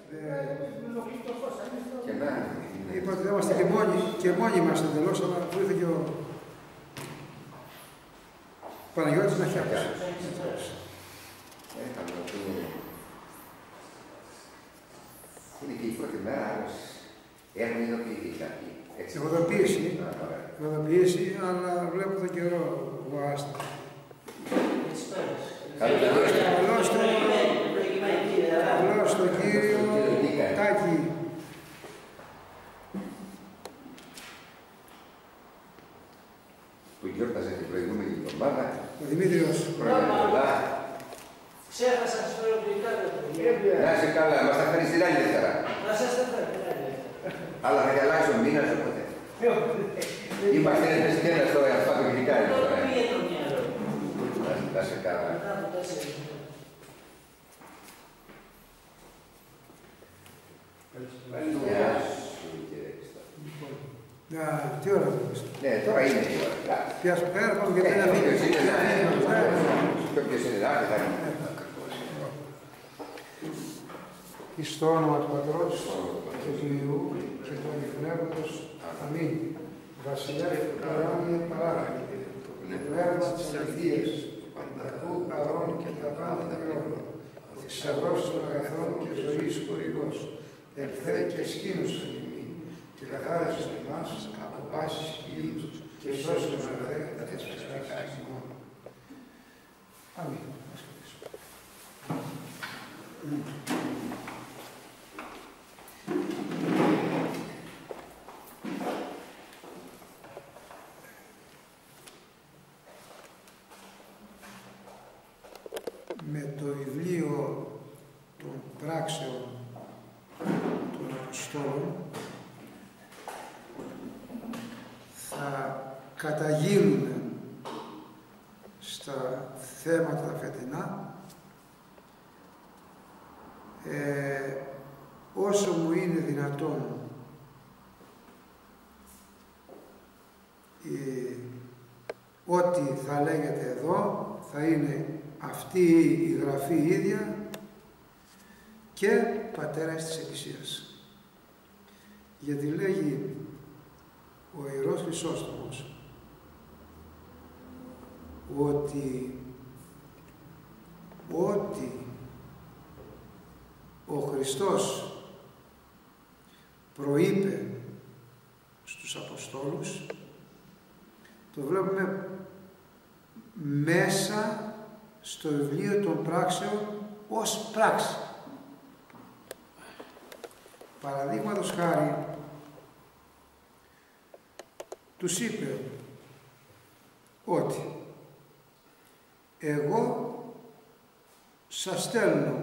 Είπα ότι δεν είμαστε και μόνοι μας εντελώς, αλλά που ήρθε και ο Παναγιώτης να φτιάξει. Είναι και η πρώτη μέρα άλλος. Έχουν ειδοποιηθεί κάποιοι. Ειδοποιήσει, αλλά βλέπω τον καιρό ο άστα. Καλώς τον κύριο Τάκη. Που γιόρταζε την προηγούμενη εβδομάδα. Ο Δημήτριος. Ξέχασα να σου φέρω γλυκά. Να είσαι καλά, μας τα φέρεις την άλλη Δευτέρα. Να σας τα φέρω την άλλη. Αλλά θα γελάξει ο μήνας οπότε. Είμαστε χριστιανές τώρα για αυτά το γλυκά. Τώρα πήγε το μυαλό. Να είσαι καλά. Γεια σου κύριε Χριστό. Τι ώρα το πες. Ναι, τώρα είναι η ώρα. Πιάσω πέρα, πάμε και δεν αφήνει. Και όποιος είναι να θα είναι. Εις το όνομα του Πατρός και του Υιού και του Αγίου Πνεύματος. Αμήν. Βασιλεύει το ουράνιο παράγει. Το πνεύμα της αληθείας. Πανταχού παρών και τα πάντα τελειώνω. Ο θησαυρός των αγαθών και ζωής χορηγός. Ελθέ και σκήνωσον ημί και καθάρισον εμάς από πάσης χιλίους και σώσον μας αδέκτα της ψυχάς ημών. Αμήν. Με το βιβλίο των πράξεων των Αποστόλων θα καταγίνουμε στα θέματα τα φετινά όσο μου είναι δυνατόν ό,τι θα λέγεται εδώ θα είναι αυτή η γραφή ίδια και πατέρας της Εκκλησίας. Γιατί λέγει ο Ιερός Χρυσόστομος ότι ό,τι ο Χριστός προείπε στους Αποστόλους το βλέπουμε μέσα στο βιβλίο των πράξεων ως πράξη. Παραδείγματος χάρη, τους είπε ότι εγώ σας στέλνω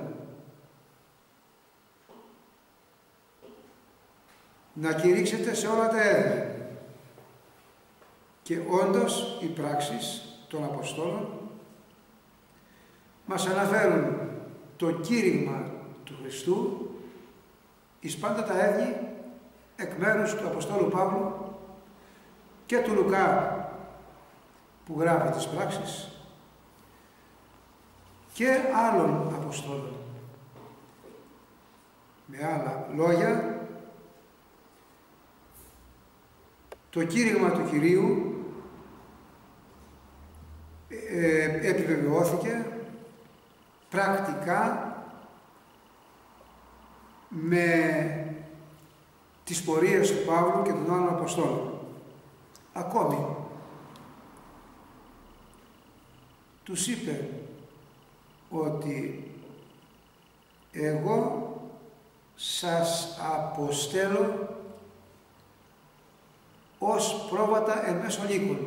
να κηρύξετε σε όλα τα έθνη. Και όντως οι πράξεις των Αποστόλων μας αναφέρουν το κήρυγμα του Χριστού εις πάντα τα έθνη εκ μέρους του Αποστόλου Παύλου και του Λουκά που γράφει τις πράξεις και άλλων Αποστόλων. Με άλλα λόγια, το κήρυγμα του Κυρίου επιβεβαιώθηκε πρακτικά με τις πορείες του Παύλου και των άλλων Αποστόλων. Ακόμη τους είπε ότι εγώ σας αποστέλω ως πρόβατα εν μέσω λύκων.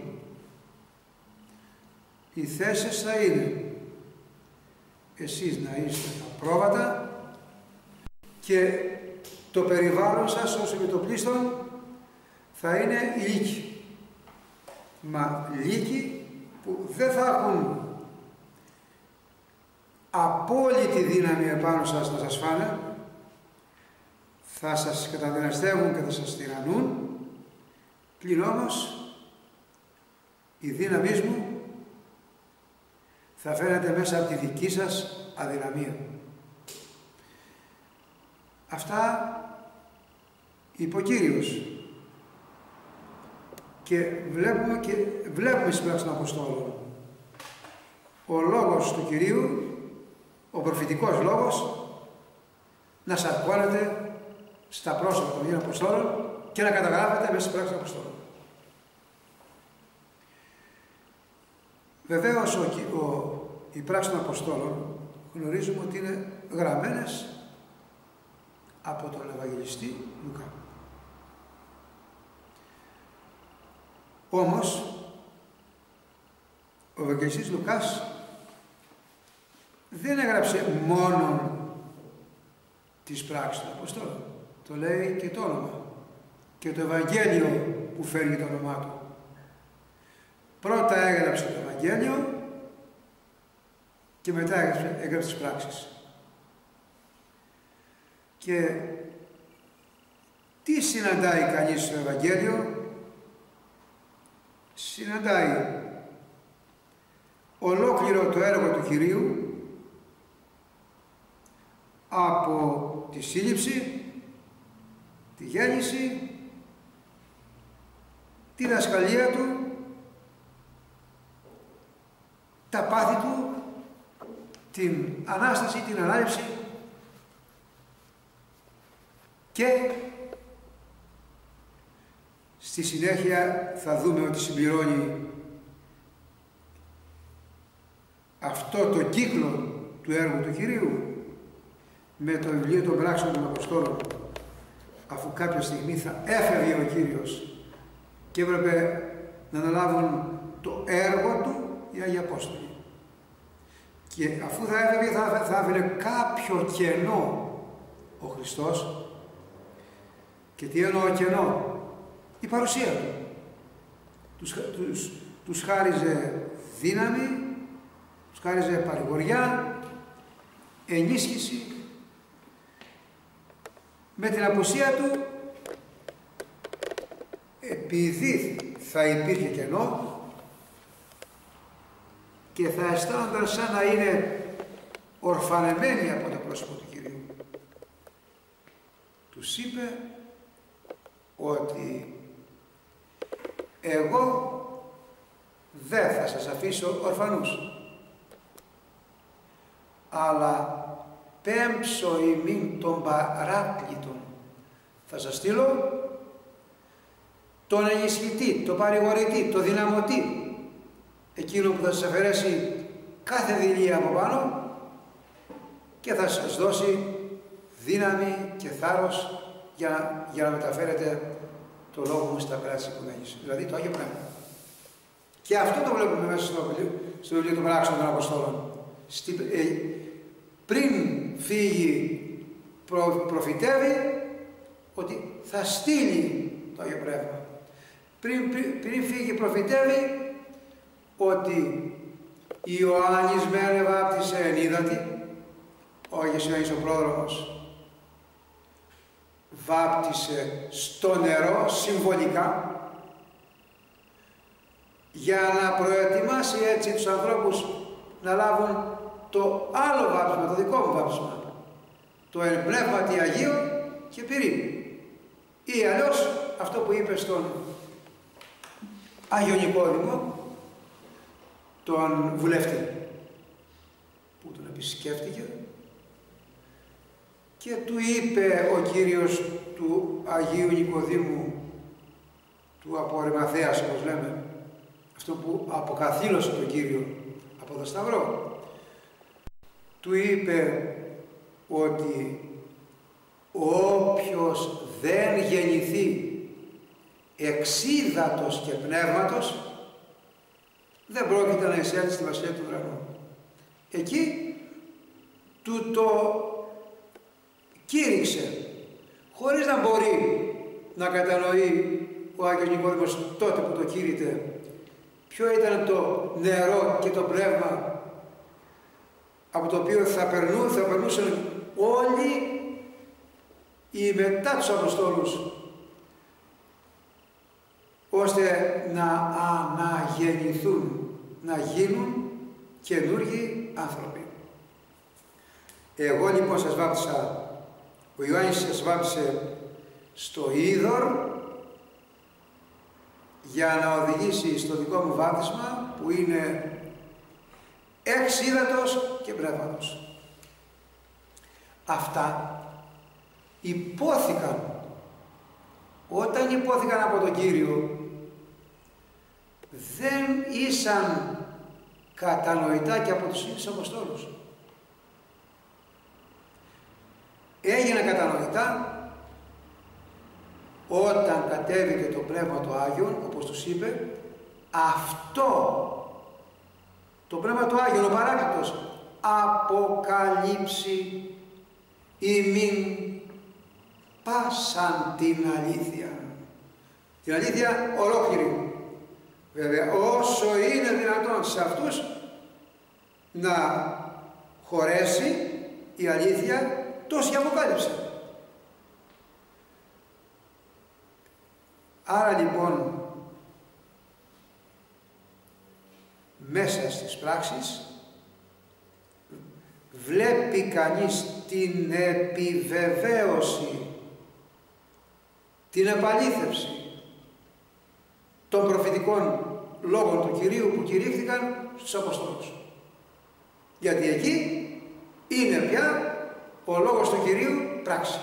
Οι θέσεις θα είναι εσείς να είστε τα πρόβατα και το περιβάλλον σας ως επιτοπλίστων θα είναι οι λύκοι. Μα λύκοι που δεν θα έχουν απόλυτη δύναμη επάνω σας να σας φάνε, θα σας καταδυναστεύουν και θα σας τυραννούν, πλην όμως η δύναμή μου θα φαίνεται μέσα από τη δική σας αδυναμία. Αυτά είπε ο Κύριος. Και βλέπουμε στις πράξεις των Αποστόλων. Ο λόγος του Κυρίου, ο προφητικός λόγος, να σαρκώνεται στα πρόσωπα των Αγίων Αποστόλων και να καταγράφεται μέσα στις πράξεις των Αποστόλων. Βεβαίως οι πράξεις των Αποστόλων γνωρίζουμε ότι είναι γραμμένες από τον Ευαγγελιστή Λουκά. Όμως ο Ευαγγελιστής Λουκάς δεν έγραψε μόνο τις πράξεις των Αποστόλων. Το λέει και το όνομα και το Ευαγγέλιο που φέρει το όνομά του. Πρώτα έγραψε το Ευαγγέλιο και μετά έγραψε τις πράξεις. Και τι συναντάει κανείς στο Ευαγγέλιο? Συναντάει ολόκληρο το έργο του Κυρίου από τη σύλληψη, τη γέννηση, τη δασκαλία του, τα πάθη του, την Ανάσταση, την Ανάληψη και στη συνέχεια θα δούμε ότι συμπληρώνει αυτό το κύκλο του έργου του Κυρίου με το βιβλίο των πράξεων των Αποστόλων, αφού κάποια στιγμή θα έφευγε ο Κύριος και έπρεπε να αναλάβουν το έργο του οι Άγιοι Απόστολοι. Και αφού θα έφευγε θα άφηνε κάποιο κενό ο Χριστός. Και τι εννοώ κενό? Η παρουσία του. Τους χάριζε δύναμη, τους χάριζε παρηγοριά, ενίσχυση. Με την απουσία του, επειδή θα υπήρχε κενό και θα αισθάνονταν σαν να είναι ορφανεμένοι από το πρόσωπο του Κυρίου. Τους είπε ότι εγώ δεν θα σας αφήσω ορφανούς, αλλά πέμψω ημίν τον παράκλητον, θα σας στείλω τον ενισχυτή, τον παρηγορητή, τον δυναμωτή, εκείνο που θα σας αφαιρέσει κάθε δειλία από πάνω και θα σας δώσει δύναμη και θάρρος για να μεταφέρετε το λόγο μου στα πράξη της οικογένειας, δηλαδή το Άγιο Πνεύμα. Και αυτό το βλέπουμε μέσα στο βιβλίο των πράξεων των Αποστόλων. Πριν φύγει προφητεύει ότι θα στείλει το Άγιο Πνεύμα. Πριν φύγει προφητεύει ότι Ιωάννης με ανεβάπτισε εν ύδατι, ο Άγιος Ιωάννης ο πρόδρομος βάπτισε στο νερό συμβολικά για να προετοιμάσει έτσι τους ανθρώπους να λάβουν το άλλο βάπτισμα, το δικό μου βάπτισμα, το εν πνεύματι Αγίο και πυρή, ή αλλιώς αυτό που είπε στον Άγιο Νικόδημο, τον βουλευτή που τον επισκέφτηκε και του είπε ο Κύριος του Αγίου Νικοδήμου, του από Αριμαθέας όπως λέμε, αυτό που αποκαθήλωσε τον Κύριο από τον Σταυρό, του είπε ότι όποιος δεν γεννηθεί εξίδατος και πνεύματος δεν πρόκειται να εισέλθει στη Βασιλεία του Ουρανού. Εκεί του το κήρυξε, χωρίς να μπορεί να κατανοεί ο Άγιος Νικόδημος τότε που το κήρυτε ποιο ήταν το νερό και το πνεύμα από το οποίο θα περνούσαν όλοι οι μετά τους Αποστόλους, ώστε να αναγεννηθούν, να γίνουν καινούργιοι άνθρωποι. Εγώ λοιπόν σας βάπτισα Ο Ιωάννης σας βάψε στο είδωρ για να οδηγήσει στο δικό μου βάπτισμα που είναι εξ ύδατος και πνεύματος. Αυτά υπόθηκαν. Όταν υπόθηκαν από τον Κύριο, δεν ήσαν κατανοητά και από τους ίδιους Αποστόλους. Έγιναν κατανοητά όταν κατέβηκε το Πνεύμα του Άγιον, όπως τους είπε, αυτό το Πνεύμα του Άγιον, ο Παράκλητος, αποκαλύψει ημίν πάσαν την αλήθεια. Την αλήθεια ολόκληρη. Βέβαια, όσο είναι δυνατόν σε αυτούς να χωρέσει η αλήθεια, τόση αποκάλυψε. Άρα λοιπόν, μέσα στις πράξεις βλέπει κανείς την επιβεβαίωση, την επαλήθευση των προφητικών λόγων του Κυρίου που κηρύχθηκαν στους Αποστόλους. Γιατί εκεί είναι πια ο λόγος του Κυρίου πράξη.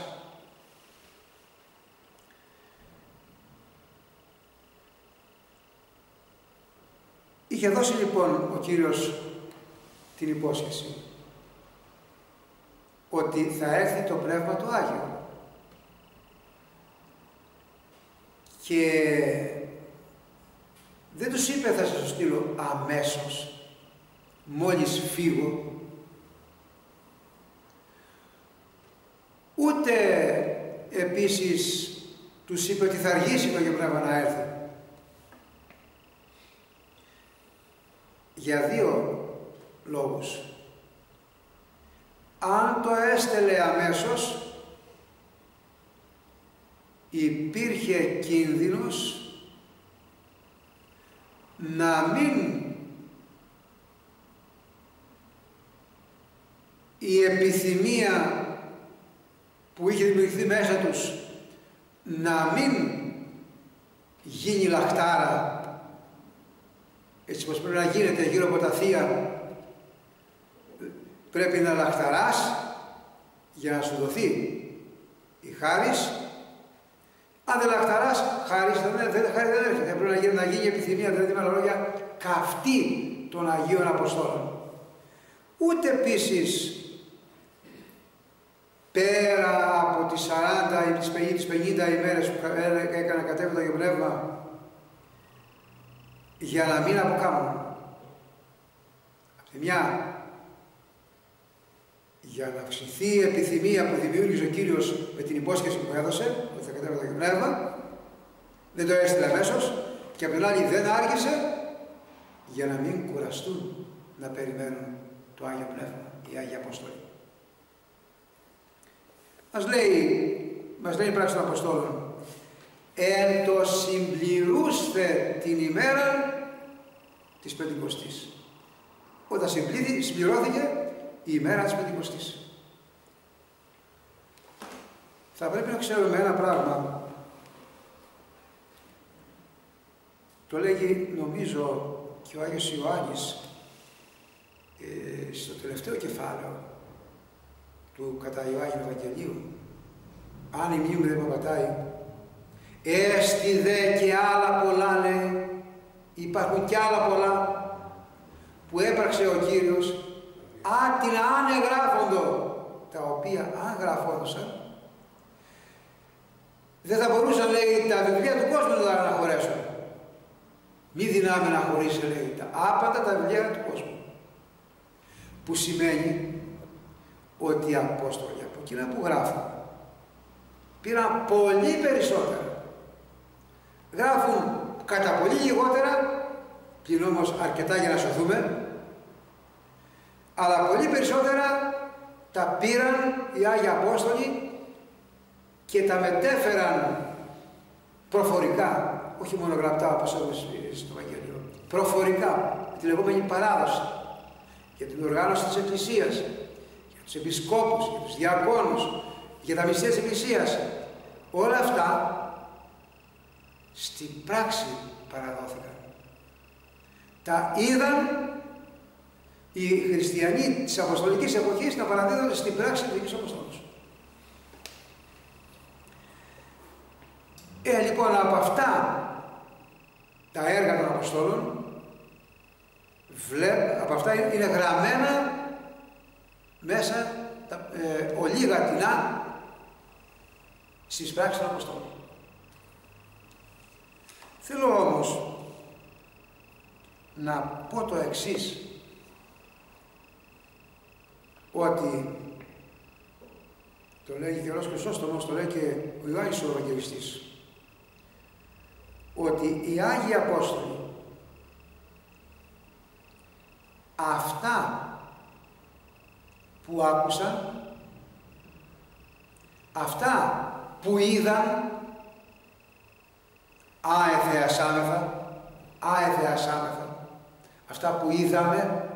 Είχε δώσει λοιπόν ο Κύριος την υπόσχεση ότι θα έρθει το Πνεύμα του Άγιο και δεν τους είπε θα σας το στείλω αμέσως, μόλις φύγω, ούτε επίσης τους είπε ότι θα αργήσει το Αγίο Πνεύμα να έρθει. Για δύο λόγους. Αν το έστελε αμέσως, υπήρχε κίνδυνος να μην η επιθυμία που είχε δημιουργηθεί μέσα τους να μην γίνει λαχτάρα, έτσι πως πρέπει να γίνεται γύρω από τα θεία, πρέπει να λαχταράς για να σου δοθεί η χάρις. Αν δεν λαχταράς, χάρις δεν έρχεται. Πρέπει να γίνει επιθυμία, δηλαδή με άλλα λόγια, καυτή των Αγίων Αποστόλων. Ούτε επίσης πέρα από τις 40 ή τις 50 ημέρες που έκανε κατέβει το Αγίο Πνεύμα, για να μην αποκάμουν. Από τη μια, για να αυξηθεί η επιθυμία που δημιούργησε ο Κύριος με την υπόσχεση που έδωσε, ότι θα κατέβει το Αγίο Πνεύμα, δεν το έστειλε αμέσως, και από την άλλη δεν άργησε, για να μην κουραστούν να περιμένουν το Άγιο Πνεύμα, οι Άγιοι Απόστολοι. Μας λέει η πράξη των Αποστόλων, εν το συμπληρούστε την ημέρα της Πεντηκοστής. Όταν συμπληρώθηκε η ημέρα της Πεντηκοστής. Θα πρέπει να ξέρουμε ένα πράγμα. Το λέγει νομίζω και ο Άγιος Ιωάννης στο τελευταίο κεφάλαιο του κατά Ιωάννη Ευαγγελίου. Αν η μνήμη δεν πατάει, έστι δε και άλλα πολλά, λέει, υπάρχουν και άλλα πολλά που έπραξε ο Κύριος, άτινα ανεγράφοντο, τα οποία αν γραφόντουσαν, δεν θα μπορούσαν, λέει, τα βιβλία του κόσμου να χωρέσουν. Μη δυνάμε να χωρίσει, λέει, τα άπαντα τα βιβλία του κόσμου. Που σημαίνει ότι οι Απόστολοι από εκείνα που γράφουν πήραν πολύ περισσότερα. Γράφουν κατά πολύ λιγότερα, πλην όμως αρκετά για να σωθούμε, αλλά πολύ περισσότερα τα πήραν οι Άγιοι Απόστολοι και τα μετέφεραν προφορικά, όχι μόνο γραπτά όπως έχουμε στο Ευαγγέλιο, προφορικά, τη λεγόμενη παράδοση, για την οργάνωση της Εκκλησίας, για τους επισκόπους, για τους διακόνους, για τα μυστήρια της Εκκλησίας. Όλα αυτά στην πράξη παραδόθηκαν. Τα είδαν οι χριστιανοί της Αποστολικής εποχής να παραδίδονται στην πράξη του Αγίου Αποστόλου. Λοιπόν, από αυτά τα έργα των Αποστόλων, από αυτά είναι γραμμένα μέσα ολίγα τεινά στις πράξεις των Αποστόλων. Θέλω όμως να πω το εξής, ότι το λέει και ο Χρυσόστομος, το λέει και ο Ιωάννης ο Ευαγγελιστής, ότι οι Άγιοι Απόστολοι αυτά που άκουσαν, αυτά που είδαν, αεθεασάμεθα, αυτά που είδαμε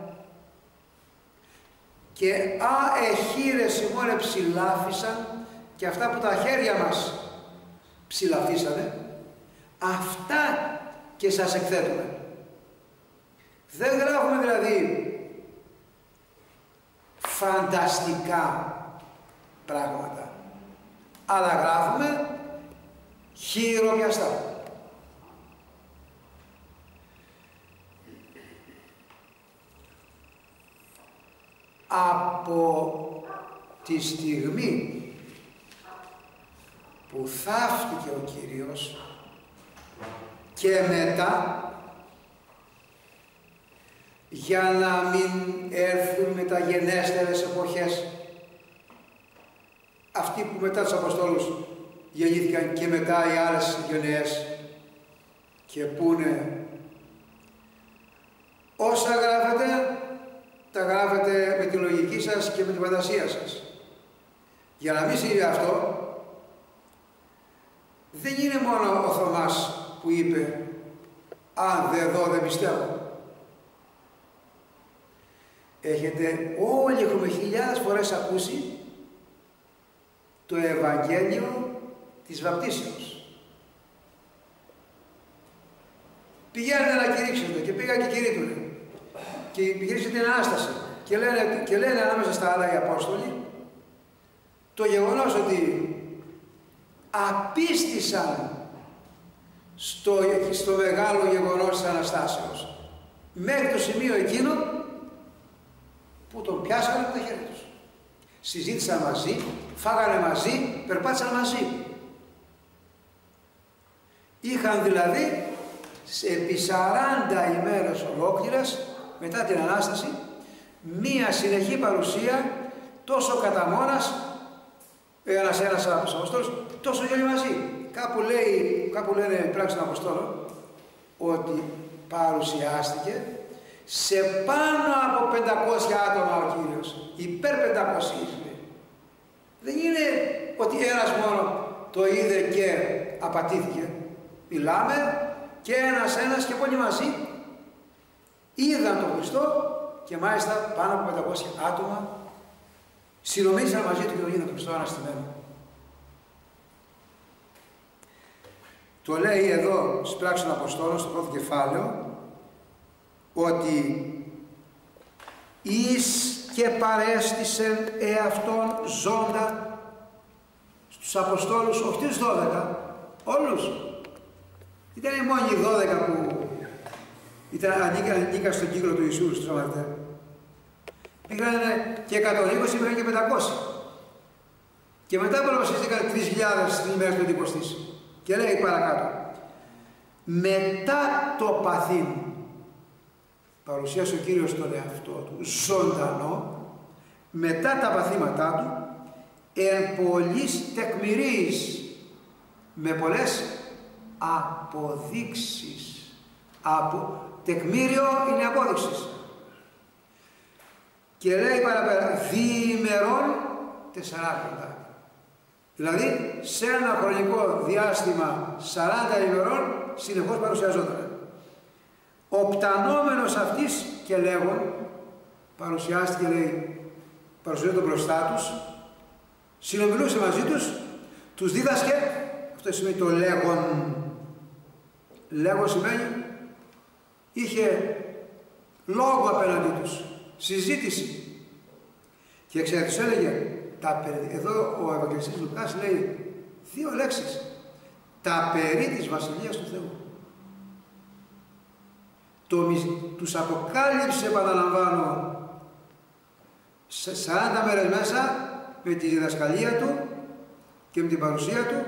και εχείρες ημών ψηλάφισαν, και αυτά που τα χέρια μας ψηλαφίσανε, αυτά και σας εκθέτουμε. Δεν γράφουμε δηλαδή φανταστικά πράγματα, αλλά γράφουμε χειροπιαστά. Από τη στιγμή που θαύτηκε ο Κύριος και μετά, για να μην έρθουν μεταγενέστερες εποχές, αυτοί που μετά τους Αποστόλους γεννήθηκαν και μετά οι άλλες γενναίες, και πούνε όσα γράφετε, τα γράφετε με τη λογική σας και με τη φαντασία σας. Για να μην συμβεί αυτό, δεν είναι μόνο ο Θωμάς που είπε «Αν δεν δω, δεν πιστεύω». Όλοι έχουμε χιλιάδες φορές ακούσει το Ευαγγέλιο της Βαπτίσεως. Πηγαίνετε να κηρύξετε, και πήγα και κηρύττουνε. Και κηρύξε την Ανάσταση. Και λένε ανάμεσα στα άλλα οι Απόστολοι το γεγονός ότι απίστησαν στο μεγάλο γεγονός της Αναστάσεως, μέχρι το σημείο εκείνο που τον πιάσανε από τα χέρια τους. Συζήτησαν μαζί, φάγανε μαζί, περπάτησαν μαζί. Είχαν δηλαδή επί 40 ημέρες ολόκληρες μετά την Ανάσταση μία συνεχή παρουσία, τόσο κατά μόνας, ένας από τους Αποστόλους, τόσο και όλοι μαζί. Κάπου λένε οι πράξεις των Αποστόλων ότι παρουσιάστηκε σε πάνω από 500 άτομα ο Κύριος, υπέρ 500. Δεν είναι ότι ένας μόνο το είδε και απατήθηκε. Μιλάμε και ένας και πολλοί μαζί είδαν τον Χριστό, και μάλιστα πάνω από 500 άτομα συνομίλησαν μαζί του και τον είδαν τον Χριστό αναστημένο. Το λέει εδώ στις πράξεις των Αποστόλων, στο πρώτο κεφάλαιο, ότι εις και παρέστησεν εαυτόν ζώντα στους Αποστόλους, όχι τους 12, όλους. Ήταν οι μόνοι 12 που ανήκαν στον κύκλο του Ιησού, στους αμαρτέρ. Πήγαν και 120, πήγαν και 500. Και μετά παραπασίστηκαν 3.000 στην ημέρα του Πεντηκοστής. Και λέει παρακάτω, μετά το παθήν, παρουσίασε ο Κύριος τον εαυτό του ζωντανό, μετά τα παθήματά του, εν πολλής τεκμηρίης, με πολλές αποδείξεις. Τεκμήριο είναι απόδειξης. Και λέει παραπέρα, διημερών 40. Δηλαδή, σε ένα χρονικό διάστημα 40 ημερών, συνεχώς παρουσιαζόταν. Οπτανόμενος αυτής και λέγον, παρουσιάστηκε, λέει, παρουσιάζονταν μπροστά τους, συνομιλούσε μαζί τους, τους δίδασκε, αυτό σημαίνει το λέγον. Λέγον σημαίνει είχε λόγο απέναντί τους, συζήτηση. Και ξέρετε, τους έλεγε, εδώ ο Ευαγγελιστής Λουκάς λέει 2 λέξεις, τα περί της Βασιλείας του Θεού. Τους αποκάλυψε, επαναλαμβάνω, σε 40 μέρες μέσα, με τη διδασκαλία του και με την παρουσία του,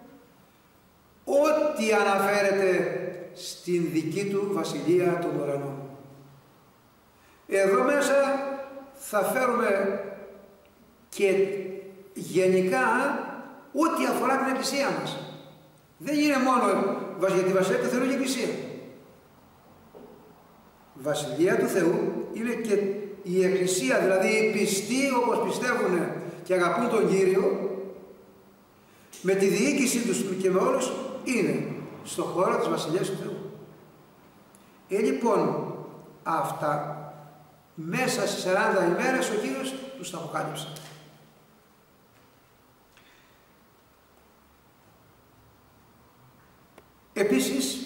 ό,τι αναφέρεται στην δική του Βασιλεία των Ουρανών. Εδώ μέσα θα φέρουμε και γενικά ό,τι αφορά την Εκκλησία μας. Δεν είναι μόνο για τη Βασιλεία του Θεού και η Εκκλησία. Η Βασιλεία του Θεού είναι και η Εκκλησία, δηλαδή οι πιστοί όπως πιστεύουν και αγαπούν τον Κύριο, με τη διοίκησή τους και με όλους, είναι στον χώρο της Βασιλείας του Θεού. Λοιπόν, αυτά μέσα σε 40 ημέρες ο Κύριος τους τα αποκάλυψε. Επίσης,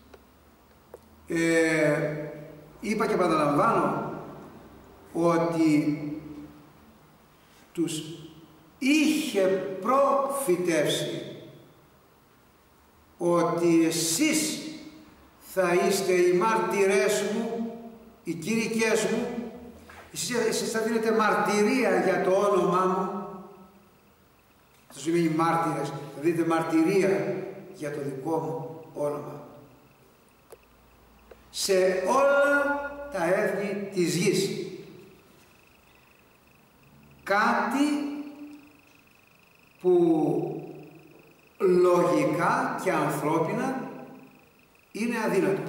είπα και επαναλαμβάνω ότι τους είχε προφητεύσει ότι εσείς θα είστε οι μάρτυρές μου, οι κήρυκές μου, εσείς θα δίνετε μαρτυρία για το όνομά μου. Αυτό σημαίνει μάρτυρες, θα δίνετε μαρτυρία για το δικό μου όνομα σε όλα τα έθνη της γης. Κάτι που λογικά και ανθρώπινα είναι αδύνατο.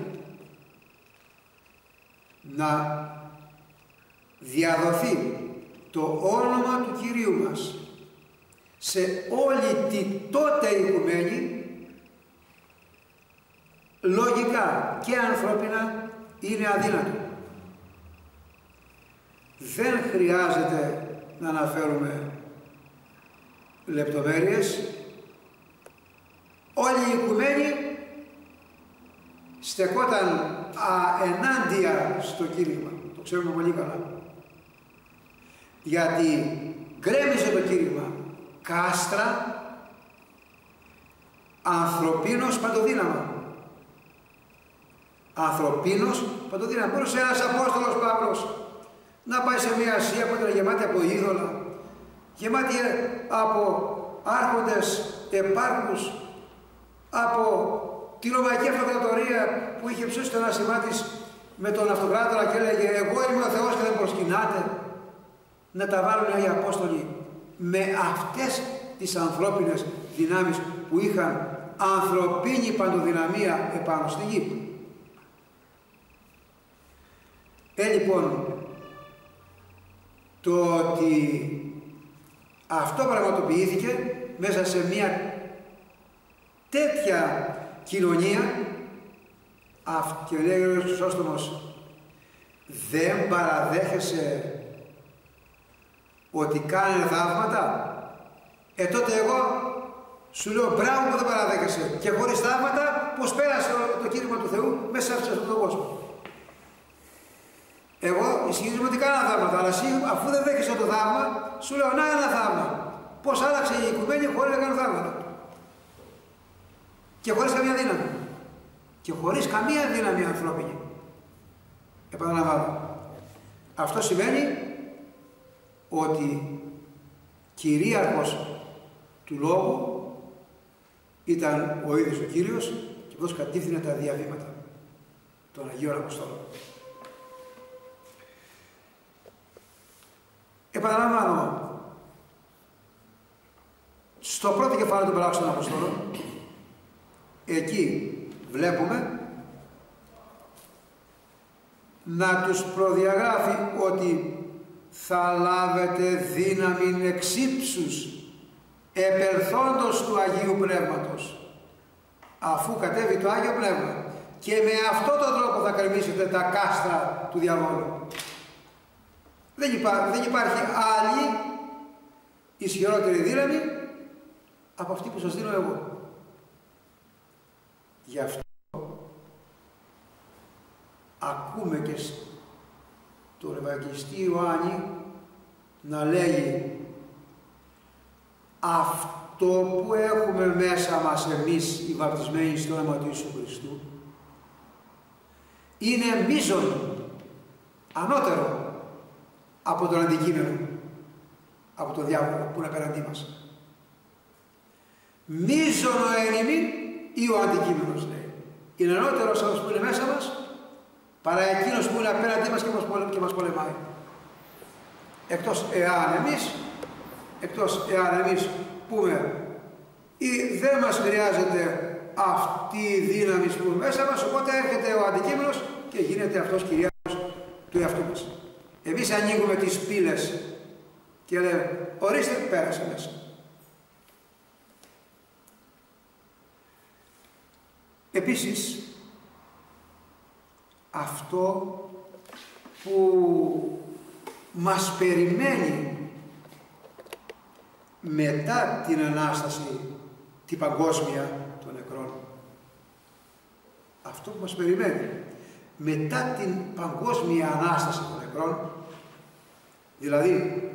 Να διαδοθεί το όνομα του Κυρίου μας σε όλη τη τότε οικουμένη, λογικά και ανθρώπινα είναι αδύνατο. Δεν χρειάζεται να αναφέρουμε λεπτομέρειες. Όλη η οικουμένη στεκόταν ενάντια στο κήρυγμα. Το ξέρουμε πολύ καλά. Γιατί γκρέμιζε το κήρυγμα κάστρα, ανθρωπίνος παντοδύναμα. Ανθρωπίνος παντοδύναμα. Μπορούσε ένας Απόστολος Παύλος να πάει σε μια Ασία που ήταν γεμάτη από είδωλα, γεμάτη από άρχοντες, επάρχους, από τη Ρωμαϊκή Αυτοκρατορία που είχε ψώσει τον άσημά της με τον Αυτοκράτορα και έλεγε «Εγώ είμαι ο Θεός και δεν προσκυνάτε». Να τα βάλουν οι Απόστολοι με αυτές τις ανθρώπινες δυνάμεις που είχαν ανθρωπίνη παντοδυναμία επάνω στη γη. Λοιπόν, το ότι αυτό πραγματοποιήθηκε μέσα σε μια τέτοια κοινωνία, και λέει ο Χρυσόστομος, δεν παραδέχεσαι ότι κάνουν θαύματα, τότε εγώ σου λέω μπράβο που δεν παραδέχεσαι, και χωρίς θαύματα πως πέρασε το κήρυγμα του Θεού μέσα σε αυτόν τον κόσμο. Εγώ ισχυρίζομαι ότι κάνω θαύματα, αλλά εσύ αφού δεν δέχεσαι το θαύμα, σου λέω να ένα θαύμα. Πώς άλλαξε η οικουμένη χωρίς να κάνω θαύματα. Και χωρίς καμία δύναμη. Και χωρίς καμία δύναμη ανθρώπινη. Επαναλαμβάνω. Αυτό σημαίνει ότι κυρίαρχος του λόγου ήταν ο ίδιος ο Κύριος και αυτός κατήφθηνε τα διαβήματα των Αγίων Αποστόλων. Επαναλαμβάνω, στο πρώτο κεφάλαιο των Πράξεων των Αποστόλων, εκεί βλέπουμε να τους προδιαγράφει ότι θα λάβετε δύναμη εξ ύψους επελθόντος του Αγίου Πνεύματος, αφού κατέβει το Άγιο Πνεύμα, και με αυτόν τον τρόπο θα κρεμίσετε τα κάστρα του διαβόλου. Δεν υπάρχει άλλη ισχυρότερη δύναμη από αυτή που σας δίνω εγώ. Γι' αυτό ακούμε και στον Ευαγγελιστή Ιωάννη να λέγει αυτό που έχουμε μέσα μας εμείς οι βαπτισμένοι στο αίμα του Ιησού Χριστού είναι μείζον ανώτερο από τον αντικείμενο, από τον διάβολο που είναι απέναντί μας. Μείζον ο ένιμην ή ο αντικείμενος, λέει. Είναι ανώτερος αυτός που είναι μέσα μας παρά εκείνος που είναι απέναντί μας και μας πολεμάει. Εκτός εάν εμείς πούμε ή δεν μας χρειάζεται αυτή η δύναμη που είναι μέσα μας, οπότε έρχεται ο αντικείμενος και γίνεται αυτός κυριάρχος του εαυτού μας. Εμείς ανοίγουμε τις πύλες και λέμε ορίστε, πέρασε μέσα. Επίσης, αυτό που μας περιμένει μετά την Ανάσταση, την παγκόσμια των νεκρών, αυτό που μας περιμένει μετά την παγκόσμια Ανάσταση των νεκρών, δηλαδή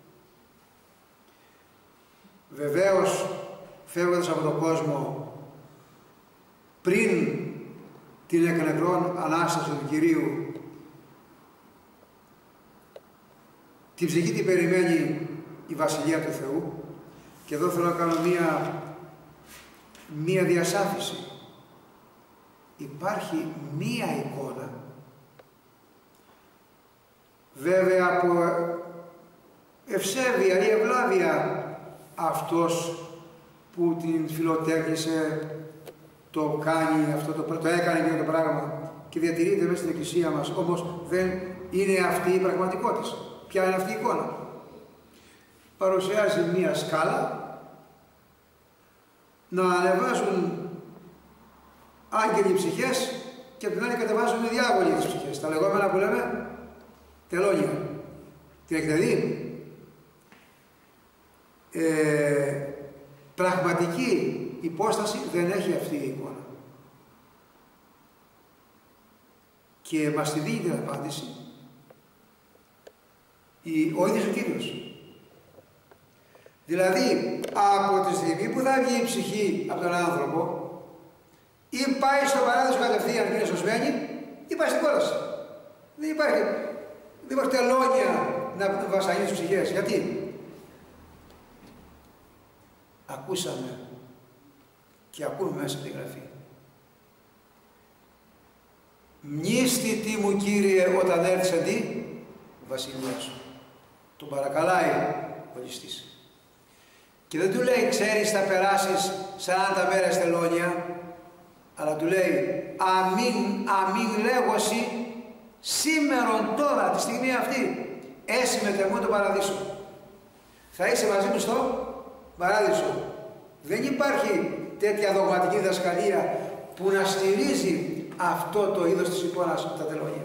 βεβαίως φεύγοντας από τον κόσμο πριν την εκ νεκρών Ανάσταση του Κυρίου, την ψυχή την περιμένει η Βασιλεία του Θεού. Και εδώ θέλω να κάνω μία διασάφηση. Υπάρχει μία εικόνα, βέβαια από ευσέβεια ή ευλάβεια αυτός που την φιλοτέχνησε, το κάνει αυτό, το έκανε και το πράγμα και διατηρείται μέσα στην Εκκλησία μας, όμως δεν είναι αυτή η πραγματικότητα. Ποια είναι αυτή η εικόνα? Παρουσιάζει μία σκάλα να ανεβάζουν άγγελοι ψυχές και από την άλλη κατεβάζουν οι διάβολοι τις ψυχές. Τα λεγόμενα που λέμε τελώνια. Τι έχετε δει? Πραγματική υπόσταση δεν έχει αυτή η εικόνα. Και μας τη δίνει την απάντηση ο ίδιος ο Κύριος. Δηλαδή, από τη στιγμή που θα βγει η ψυχή από τον άνθρωπο, ή πάει στο παράδεισο κατευθείαν και είναι σωσμένη, ή πάει στην κόλαση. Δεν υπάρχει τελώνια να βασανίζει τις ψυχές. Γιατί? Ακούσαμε και ακούμε μέσα στη Γραφή. Μνήσθητη μου Κύριε όταν έρθεις εν τη βασιλεία σου. Τον παρακαλάει ο ληστής. Και δεν του λέει ξέρεις θα περάσεις 40 μέρες τελώνια, αλλά του λέει αμήν λέγωση σήμερον τώρα τη στιγμή αυτή έσυ με τεμού το παραδείσο. Θα είσαι μαζί μου στο παράδεισο. Δεν υπάρχει τέτοια δογματική διδασκαλία που να στηρίζει αυτό το είδος της εικόνας από τα τελώνια.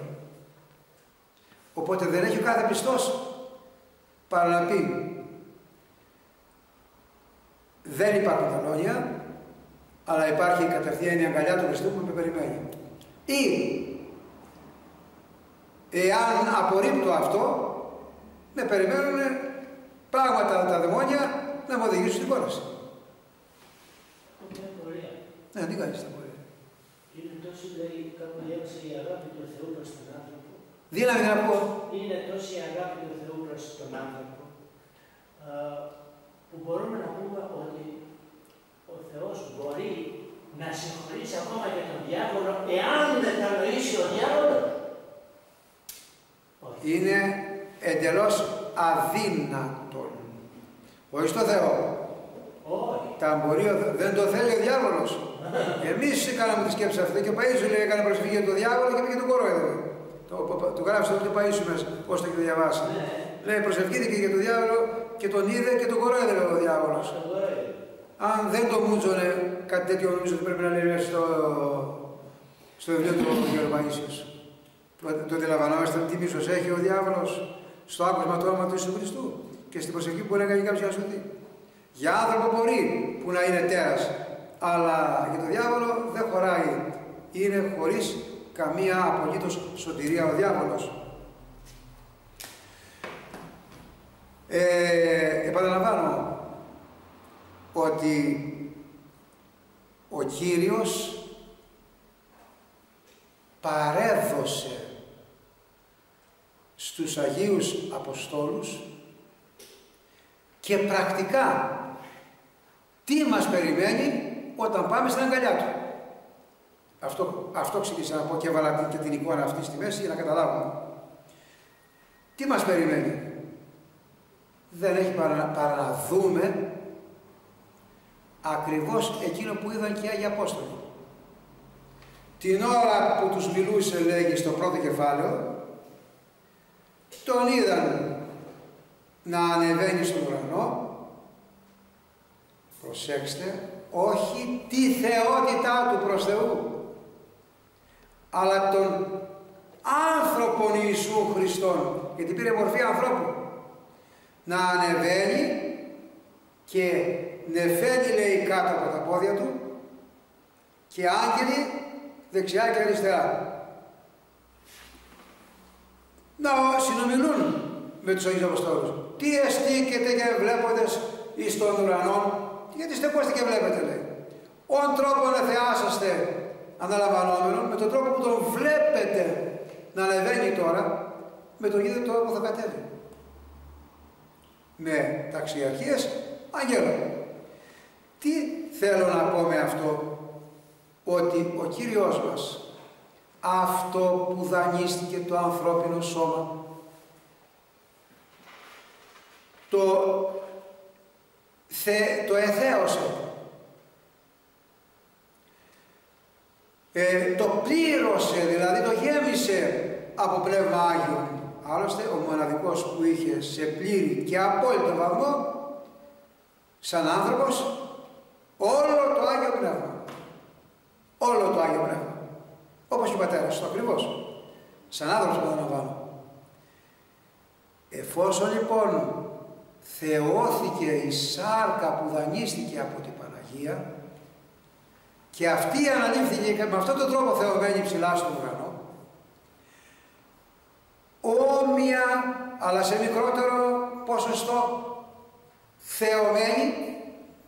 Οπότε δεν έχει ο κάθε πιστός παρά να πει δεν υπάρχουν τελώνια, αλλά υπάρχει κατευθείαν η αγκαλιά του Χριστού που με περιμένει. Ή εάν απορρίπτω αυτό, με περιμένουν πράγματα τα δαιμόνια να μου οδηγήσουν στην κόλαση. Ναι, τι κάνεις τα πορεία. Είναι τόση, λέει, κάπου διάβασα, η αγάπη του Θεού προς τον άνθρωπο. Δύναμη να πω. Είναι τόση η αγάπη του Θεού προς τον άνθρωπο, που μπορούμε να πούμε ότι ο Θεός μπορεί να συγχωρήσει ακόμα και τον διάβολο, εάν μετανοήσει ο διάβολος. Είναι εντελώς αδύνατον. Όχι στο Θεό. Όχι. Τα εμπορία δεν το θέλει ο διάβολος. Εμείς κάναμε τη σκέψη αυτή και ο Παΐσιος λέει έκανε προσφυγή για τον διάβολο και πήγε τον κορόιδευε. Το γράψε το Παΐσιο μέσα, πώς το έχετε διαβάσει. Λέει προσευχήθηκε για τον διάβολο και τον είδε και τον κορόιδευε ο διάβολος. Αν δεν το μούτζωνε κάτι τέτοιο, νομίζω ότι πρέπει να λέει μέσα στο βιβλίο του κ. Παΐσιος. Το αντιλαμβανόμαστε τι μίσος έχει ο διάβολος στο άκουσμα του όνομα του Ιησού Χριστού. και στην προσευχή που μπορεί να κάνει κάποιος για να σωθεί. Για άνθρωπο μπορεί που να είναι τέρας, αλλά για τον διάβολο δεν χωράει. Είναι χωρίς καμία απολύτως σωτηρία ο διάβολος. Επαναλαμβάνω ότι ο Κύριος παρέδωσε στους Αγίους Αποστόλους και πρακτικά τι μας περιμένει όταν πάμε στην αγκαλιά του. Αυτό ξεκίνησα να πω και έβαλα και την εικόνα αυτή στη μέση για να καταλάβουμε. Τι μας περιμένει? Δεν έχει παρά να δούμε ακριβώς εκείνο που είδαν και οι Άγιοι Απόστολοι. Την ώρα που τους μιλούσε, λέγει στο πρώτο κεφάλαιο, τον είδαν να ανεβαίνει στον ουρανό. Προσέξτε, όχι τη θεότητά του προς Θεού, αλλά τον άνθρωπον Ιησού Χριστόν, γιατί πήρε μορφή ανθρώπου, να ανεβαίνει και νεφέλη, λέει, κάτω από τα πόδια του και άγγελοι δεξιά και αριστερά. Να συνομιλούν με τους Αγίους Αποστόλους. Τι εστίκετε και βλέποντες εις τον ουρανό, γιατί στεκόστε και βλέπετε, λέει. Ον τρόπον εθεάσαστε αναλαμβανόμενον, με τον τρόπο που τον βλέπετε να ανεβαίνει τώρα, με τον ίδιο τρόπο που θα κατέβει. Με ταξιαρχίες αγγέλων. Τι θέλω να πω με αυτό? Ότι ο Κύριος μας, αυτό που δανείστηκε το ανθρώπινο σώμα, το εθέωσε, το πλήρωσε, δηλαδή το γέμισε από Πνεύμα Άγιον. Άλλωστε ο μοναδικός που είχε σε πλήρη και απόλυτο βαθμό σαν άνθρωπος όλο το Άγιο Πνεύμα. Όλο το Άγιο Πνεύμα. Όπως και ο πατέρας του ακριβώς. Σαν άνθρωπος που αναλαμβάνω. Εφόσον λοιπόν θεώθηκε η σάρκα που δανείστηκε από την Παναγία και αυτή αναλήφθηκε και με αυτόν τον τρόπο θεωμένη ψηλά στον ουρανό, όμοια αλλά σε μικρότερο ποσοστό θεωμένη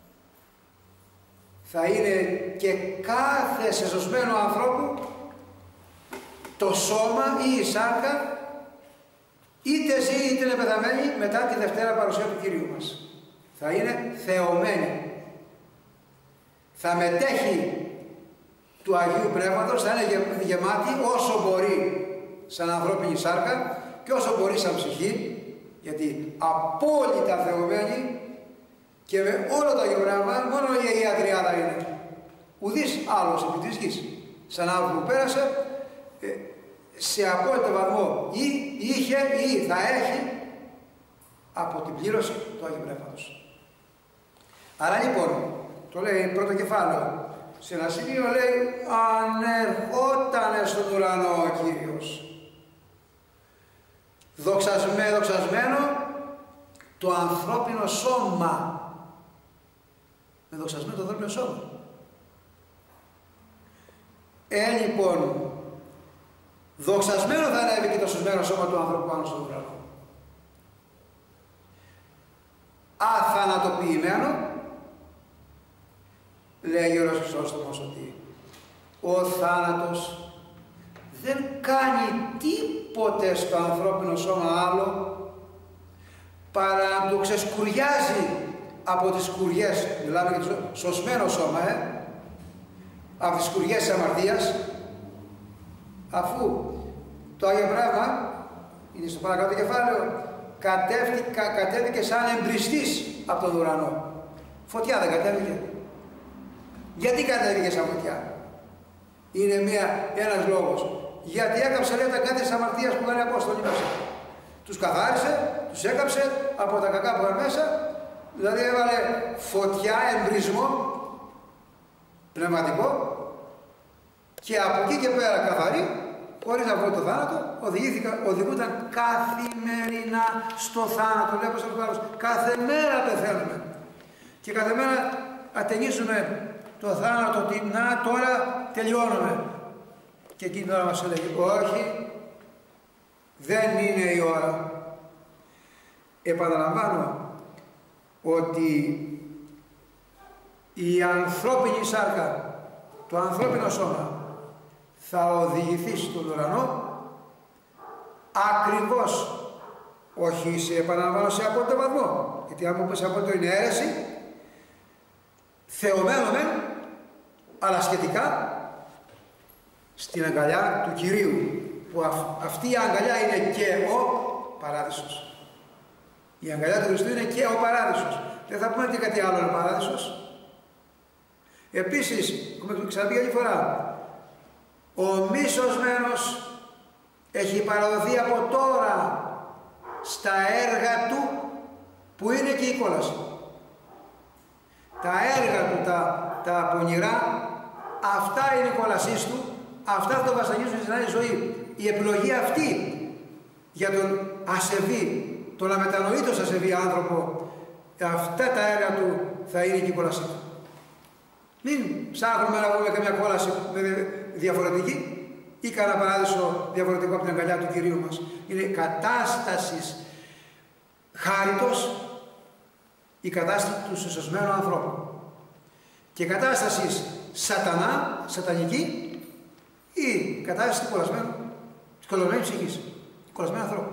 θα είναι και κάθε σεζωσμένο ανθρώπου το σώμα ή η σάρκα, είτε ζει είτε είναι πεθαμένη, μετά τη Δευτέρα παρουσία του Κυρίου μας. Θα είναι θεωμένη. Θα μετέχει του Αγίου Πνεύματος, θα είναι γεμάτη όσο μπορεί σαν ανθρώπινη σάρκα και όσο μπορεί σαν ψυχή, γιατί απόλυτα θεωμένη και με όλο το Αγίο Πνεύμα, μόνο η Αγία Τριάδα είναι. Ουδής άλλος επί της γης. Σαν άνθρωπο που πέρασε, σε απόλυτο βαθμό ή είχε ή θα έχει από την πλήρωση του Αγίου Πνεύματος. Άρα λοιπόν, το λέει πρώτο κεφάλαιο, σε ένα σημείο λέει ανερχότανε στον ουρανό ο Κύριος. Δοξασμένο το ανθρώπινο σώμα. Με δοξασμένο το ανθρώπινο σώμα. Λοιπόν, δοξασμένο θα ανέβει και το σωσμένο σώμα του ανθρώπου πάνω στον ουρανό. Αθανατοποιημένο, λέει ο Ιερός Χρυσόστομος, ότι ο θάνατος δεν κάνει τίποτε στο ανθρώπινο σώμα άλλο παρά να το ξεσκουριάζει από τις σκουριές, μιλάμε για το σωσμένο σώμα, από τις σκουριές της αμαρτίας, αφού το Άγιο Πνεύμα, είναι στο παρακάτω κεφάλαιο, κατέβηκε σαν εμπριστής από τον ουρανό. Φωτιά δεν κατέβηκε? Γιατί κατέβηκε σαν φωτιά? Είναι ένας λόγος. Γιατί έκαψε, λέει, τα κάτι της αμαρτίας που έκανε οι Απόστολοι μέσα. Τους καθάρισε, τους έκαψε από τα κακά που ήταν μέσα, δηλαδή έβαλε φωτιά, εμπρισμό πνευματικό, και από εκεί και πέρα καθαρή χωρίς να βγω το θάνατο, οδηγούνταν καθημερινά στο θάνατο. Βλέπω στον Παύλος, κάθε μέρα πεθαίνουμε. Και κάθε μέρα ατενίζουμε το θάνατο, ότι να τώρα τελειώνουμε. Και εκείνη την ώρα μας έλεγε, όχι, δεν είναι η ώρα. Επαναλαμβάνω ότι η ανθρώπινη σάρκα, το ανθρώπινο σώμα, θα οδηγηθεί στον ουρανό ακριβώς, όχι σε επαναλαμβάνω σε απόλυτο βαθμό, γιατί αν μου πεις απόλυτο είναι αίρεση, θεωμένο μεν, αλλά σχετικά στην αγκαλιά του Κυρίου, που αυτή η αγκαλιά είναι και ο παράδεισος. Η αγκαλιά του Χριστού είναι και ο παράδεισος. Δεν θα πούμε και κάτι άλλο είναι παράδεισος. Επίσης, έχουμε ξαναπεί άλλη φορά, ο μη σωσμένος έχει παραδοθεί από τώρα στα έργα του, που είναι και η κόλαση. Τα έργα του, τα πονηρά, αυτά είναι η κόλασή του, αυτά θα το βασανίζουν στην άλλη ζωή. Η επιλογή αυτή για τον ασεβή, τον αμετανοήτως ασεβή άνθρωπο, αυτά τα έργα του θα είναι και η κόλασή του. Μην ψάχνουμε να βρούμε καμιά κόλαση διαφορετική ή κανένα παράδεισο διαφορετικό από την αγκαλιά του Κυρίου μας. Είναι κατάστασης χάριτος η κατάσταση του σωσμένου ανθρώπου. Και κατάστασης σατανά, σατανική, ή κατάσταση του κολλασμένου, της κολλασμένης ψυχής, του κολλασμένου ανθρώπου.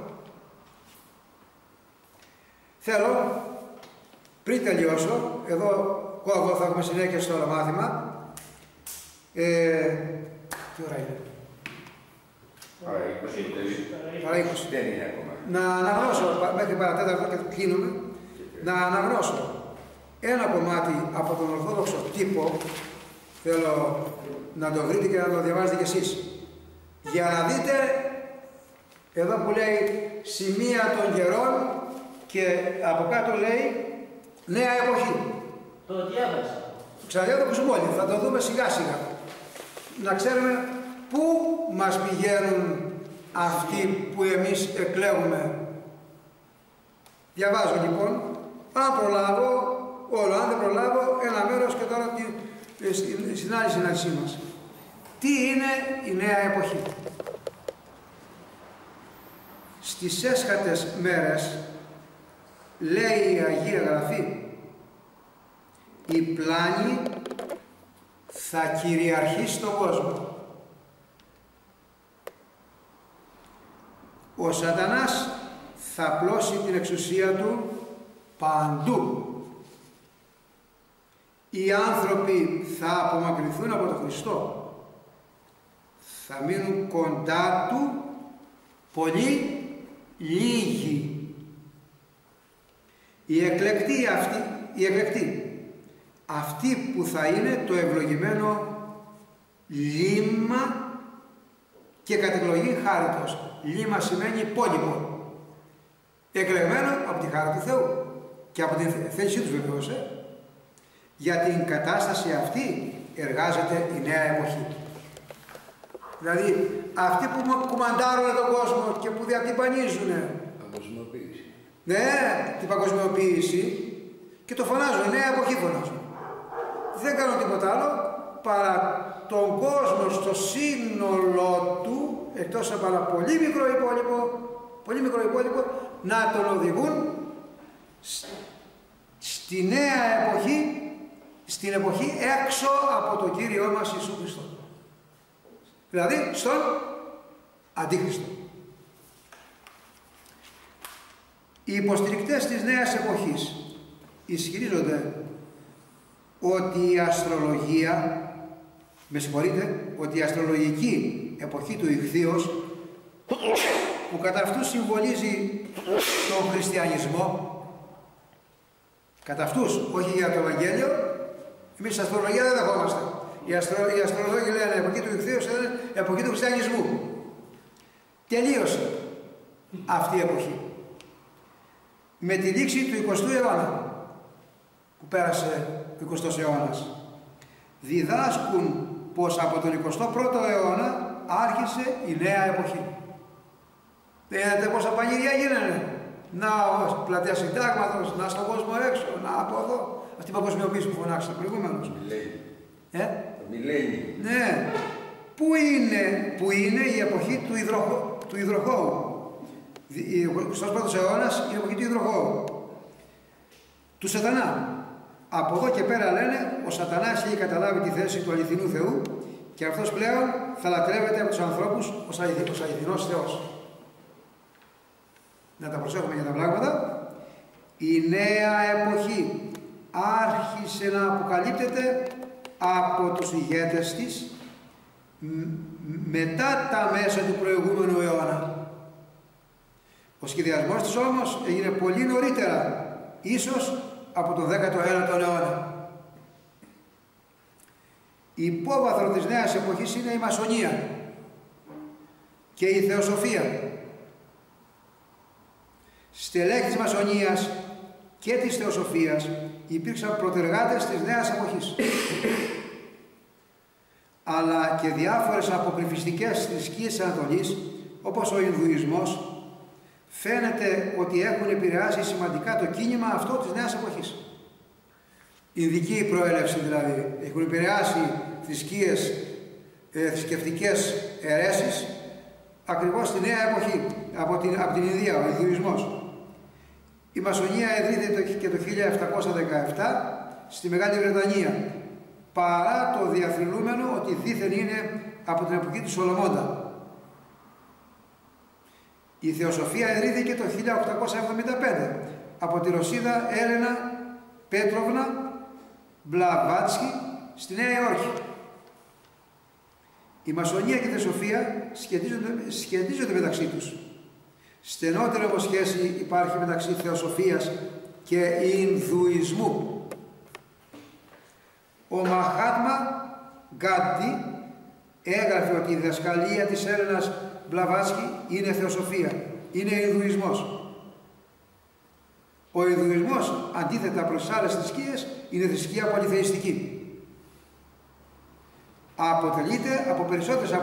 Θέλω, πριν τελειώσω, εδώ θα έχουμε συνέχεια στο όλο μάθημα. Τι ώρα είναι? Παρά 20. Δεν είναι ακόμα. Να αναγνώσω, μέχρι παρατέταρτο και κλείνουμε, να αναγνώσω ένα κομμάτι από τον Ορθόδοξο τύπο, θέλω να το βρείτε και να το διαβάζετε κι εσείς, για να δείτε εδώ που λέει σημεία των καιρών και από κάτω λέει νέα εποχή. Το διάβασα. Ξαναλέω το ακούσουμε όλοι, θα το δούμε σιγά σιγά. Να ξέρουμε πού μας πηγαίνουν αυτοί που εμείς εκλέγουμε. Διαβάζω λοιπόν, αν προλάβω, όλο, αν δεν προλάβω, ένα μέρος και τώρα στην άλλη συνάντησή μας. Τι είναι η νέα εποχή? Στις έσχατες μέρες, λέει η Αγία Γραφή, η πλάνη θα κυριαρχεί στον κόσμο. Ο σατανάς θα πλώσει την εξουσία του παντού. Οι άνθρωποι θα απομακρυνθούν από τον Χριστό. Θα μείνουν κοντά του πολύ λίγοι. Οι εκλεκτοί αυτοί που θα είναι το ευλογημένο λίμμα και κατ' εκλογή χάριτος. Λίμμα σημαίνει υπόλοιπο. Εκλεγμένο από τη χάρη του Θεού και από την θέλησή τους βεβαίως. Για την κατάσταση αυτή εργάζεται η νέα εποχή. Δηλαδή αυτοί που κουμαντάρουν τον κόσμο και που διατυμπανίζουν την παγκοσμιοποίηση και το φωνάζουν, νέα εποχή φωνάζουν. Δεν κάνουν τίποτα άλλο παρά τον κόσμο στο σύνολό του, εκτός από ένα πολύ μικρό υπόλοιπο, να τον οδηγούν στη νέα εποχή, στην εποχή έξω από τον Κύριό μας Ιησού Χριστό. Δηλαδή στον Αντίχριστο. Οι υποστηρικτές της νέας εποχής ισχυρίζονται ότι η αστρολογία, ότι η αστρολογική εποχή του Ιχθύος, που κατά αυτούς συμβολίζει τον χριστιανισμό, κατά αυτούς, όχι για το Ευαγγέλιο, εμείς αστρολογία δεν δεχόμαστε. Οι αστρολόγοι λένε εποχή του Ιχθύος είναι εποχή του χριστιανισμού. Τελείωσε αυτή η εποχή. Με τη λήξη του 20ου αιώνα, που πέρασε ο 20ος αιώνας, διδάσκουν πως από τον 21ο αιώνα άρχισε η νέα εποχή. Δεν είδατε πόσα πανηγύρια γίνανε. Να πλατεία Συντάγματος, να στον κόσμο έξω, να από εδώ. Αυτή η παγκοσμιοποίηση που φωνάξατε προηγουμένως. Μιλένι. Ναι. Πού είναι η εποχή του υδροχώου. Ο Χριστός πρώτος αιώνας είναι η εποχή του υδροχώου. Του Σατανά. Από εδώ και πέρα λένε ο Σατανάς έχει καταλάβει τη θέση του αληθινού Θεού και αυτός πλέον θα λατρεύεται από τους ανθρώπους ως αληθινός Θεός. Να τα προσέχουμε για τα πράγματα. Η νέα εποχή άρχισε να αποκαλύπτεται από τους ηγέτες της μετά τα μέσα του προηγούμενου αιώνα. Ο σχεδιασμός της όμως έγινε πολύ νωρίτερα, ίσως από τον 19ο αιώνα. Η υπόβαθρο της νέας εποχής είναι η μασονία και η θεοσοφία. Στελέχη της μασονίας και της θεοσοφίας υπήρξαν προτεργάτες της νέας εποχής. Αλλά και διάφορες αποκρυφιστικές θρησκείες της Ανατολής, όπως ο Ινδουισμός, φαίνεται ότι έχουν επηρεάσει σημαντικά το κίνημα αυτό της νέας εποχής. Ινδική προέλευση δηλαδή, έχουν επηρεάσει θρησκευτικές αιρέσεις ακριβώς στη νέα εποχή, από την Ινδία, ο Ινδουισμός. Η μασονία ιδρύθηκε και το 1717 στη Μεγάλη Βρετανία, παρά το διαφρυνούμενο ότι δήθεν είναι από την εποχή του Σολομώντα. Η θεοσοφία ιδρύθηκε το 1875 από τη Ρωσίδα Έλενα Πέτροβνα Μπλαβάτσκι στη Νέα Υόρκη. Η μασονία και η θεοσοφία σχετίζονται μεταξύ τους. Στενότερη όμως σχέση υπάρχει μεταξύ θεοσοφίας και Ινδουισμού. Ο Μαχάτμα Γκάντι έγραφε ότι η διδασκαλία της Έλενας Μπλαβάτσκι είναι θεοσοφία, είναι Ινδουισμός. Ο Ινδουισμός, αντίθετα προς άλλες θρησκείες, είναι θρησκεία πολυθεϊστική. Αποτελείται από περισσότερες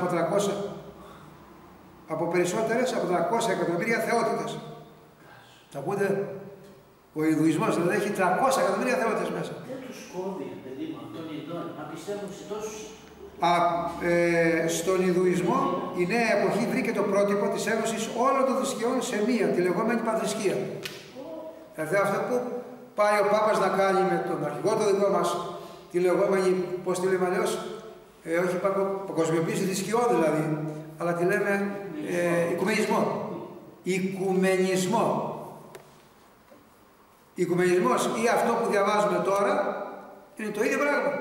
από 300 εκατομμύρια θεότητες. Τα ακούτε, ο Ινδουισμός δηλαδή έχει 300 εκατομμύρια θεότητες μέσα. Δεν τους κόβει, παιδί μου, τον Ινδών, να πιστεύουν σε τόσους. Στον Ινδουισμό η νέα εποχή βρήκε το πρότυπο της ένωσης όλων των θρησκειών σε μία, τη λεγόμενη πανθρησκεία. Δηλαδή αυτό που πάει ο Πάπας να κάνει με τον αρχηγό το δικό μας, τη λεγόμενη, πώς τη λέμε αλλιώς, όχι παγκοσμιοποίηση θρησκειών δηλαδή, αλλά τη λέμε οικουμενισμό. Οικουμενισμός ή αυτό που διαβάζουμε τώρα είναι το ίδιο πράγμα.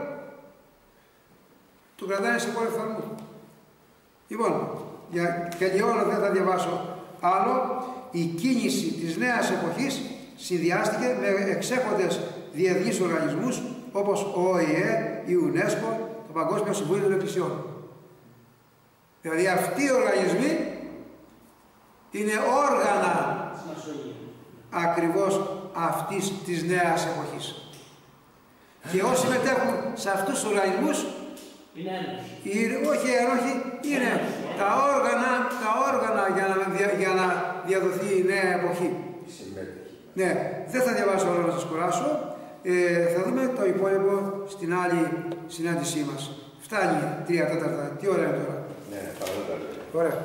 Το κρατάνε σε πόλη φθαρμού. Λοιπόν, για τελειώνω, δεν θα διαβάσω άλλο. Η κίνηση της νέας εποχής συνδυάστηκε με εξέχοντες διεθνείς οργανισμούς όπως ο ΟΗΕ, η UNESCO, το Παγκόσμιο Συμβούλιο των Εκκλησιών. Δηλαδή αυτοί οι οργανισμοί είναι όργανα ακριβώς αυτής της νέας εποχής. Και όσοι συμμετέχουν σε αυτούς τους οργανισμούς είναι τα όργανα για να διαδοθεί η νέα εποχή. Ναι, δεν θα διαβάσω όλο να σας κουράσω. Θα δούμε το υπόλοιπο στην άλλη συνάντησή μας. Φτάνει 3/4. Τι ώρα είναι τώρα? Ναι, παρόλα. Ωραία.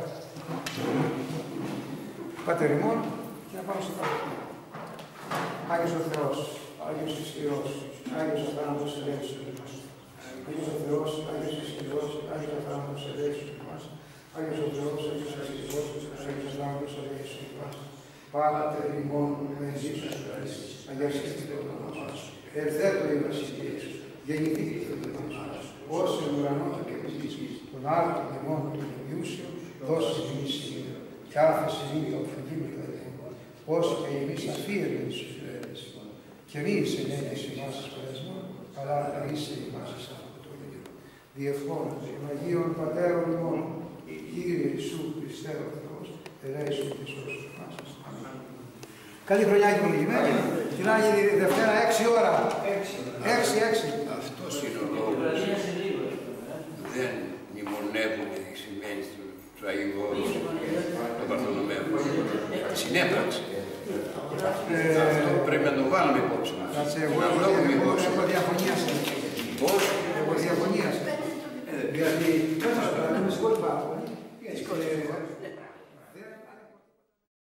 Πάτερ ημών και να πάμε στο κάτω. Άγιος ο Θεός, Άγιος ισχυρός, Άγιος ο θάνατος ελέγχου μας. Άγιος ο Θεός, Άγιος ισχυρός, Άγιος ο θάνατος ελέγχου μας. Άγιος ο Θεός, Άγιος ισχυρός, Άγιος ο θάνατος ελέγχου μας. Πάτερ ημών με ζήσους Χριστός, αγιαστείτε το όνομα μας. Ερθέτω η βασιλεία σου, γεννηθείτε το όνομα μας. Ως εν ουρανό και της γης, τον άρτον ημών του Ιούσιου, δώσε εμείς σήμερα, κι άφησε μη το αφηγήμενο ελέγχο, ως και εμείς αφήρεν σου φέρες. Και μη σε νέγες ημάς εις περασμόν, αλλά είσαι ημάς εις από το ίδιο. Διευχώνας των Αγίων Πατέρων ημών, Κύριε Ιησού Χριστέ ο Θεός, ελέησον και σώσον μας. Αμήν. Καλή χρονιά και προλογημένη. Την άλλη Δευτέρα 6 ώρα. 6. Αυτός είναι ο λόγος. Δεν μνημονεύουμε οι σημαίνεις του Αγίου Όρους, τον Βαρθολομαίο. Συνέπραξη. Αυτό πρέπει να το βάλουμε υπόψη μας. Εγώ διαφωνία. Πώς? Εγώ διαφωνία. Γιατί